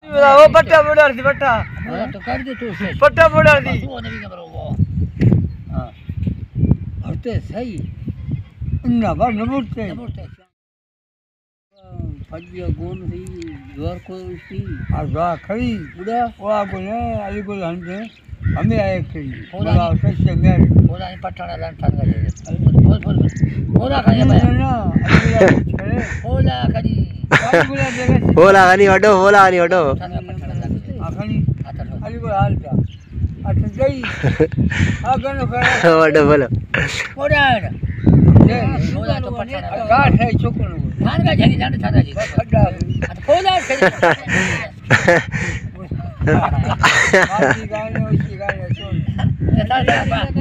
वो पट्टा बोड़ा दी पट्टा तो कर दे तू से पट्टा बोड़ा दी वो नहीं कर वो हां हटते सही ना बार नबुरते फजिया कौन थी जोर को थी आजा खड़ी बुढ़ा वो आगो ने अली को हंदे हमें आए खड़ी बोला बोला कैसे मेरे बोला नहीं पटना लान ठान गए बोल बोला खाने भाई ना अली बोला खड़ी बोला गानी वडो आखनी अली को हाल था अच्छा गई आगन कर वडो बोलो बोला बोला तो पटना गाठ है छोकरो ठान का जरी जाने था जी खड्डा बोला माटी गाने उसकी गाने सुन